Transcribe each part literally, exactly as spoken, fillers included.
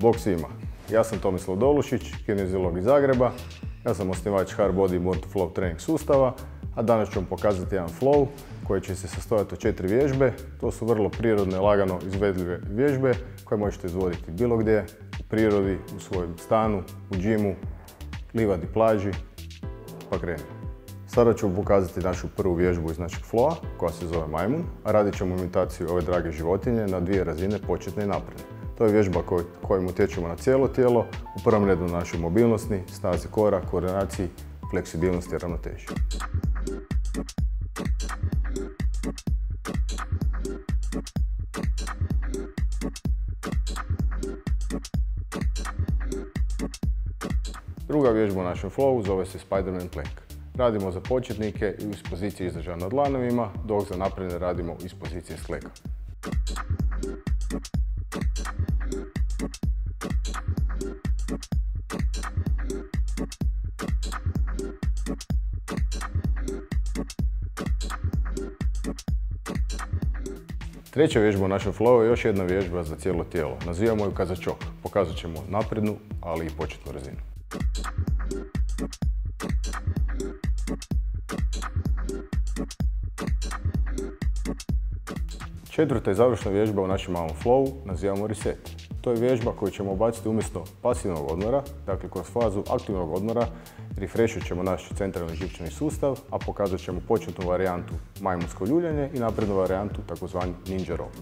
Bog svima, ja sam Tomislav Dolušić, kineziolog iz Zagreba. Ja sam osnivač Hard Body More to Flow trening sustava, a danas ću vam pokazati jedan flow koji će se sastojati od četiri vježbe. To su vrlo prirodne, lagano izvedljive vježbe koje možete izvoditi bilo gdje, u prirodi, u svojem stanu, u džimu, livadi, plaži, pa krenimo. Sada ću pokazati našu prvu vježbu iz našeg flowa koja se zove majmun, a radit ćemo imitaciju ove drage životinje na dvije razine, početne i napredne. To je vježba koj, kojim utječemo na cijelo tijelo, u prvom redu na našoj mobilnosti, snazi kora, koordinaciji, fleksibilnosti i ravnoteži. Druga vježba u našem flowu zove se Spiderman plank. Radimo za početnike i iz pozicije izdržaja na dlanovima, dok za napredne radimo iz pozicije skleka. Treća vježba u našem flowu je još jedna vježba za cijelo tijelo. Nazivamo ju kazačok. Pokazat ćemo naprednu, ali i početnu razinu. Četvrta i završna vježba u našem malom flowu nazivamo reset. To je vježba koju ćemo baciti umjesto pasivnog odmora, dakle kroz fazu aktivnog odmora refrešit ćemo naš centralni živčani sustav, a pokazat ćemo početnu varijantu majmunsko ljuljanje i naprednu varijantu takozvani ninja roll.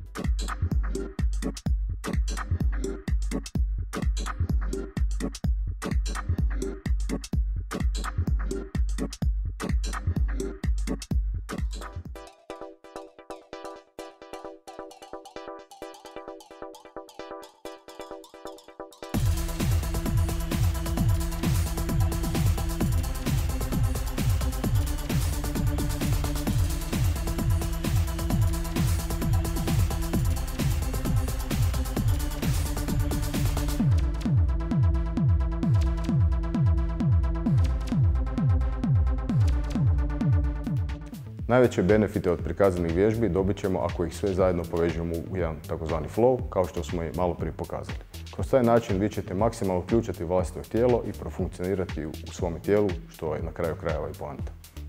Najveće benefite od prikazanih vježbi dobit ćemo ako ih sve zajedno povežemo u jedan takozvani flow, kao što smo i malo prije pokazali. Kroz taj način vi ćete maksimalno uključiti vlastito tijelo i profunkcionirati u svome tijelu, što je na kraju krajeva i poanta.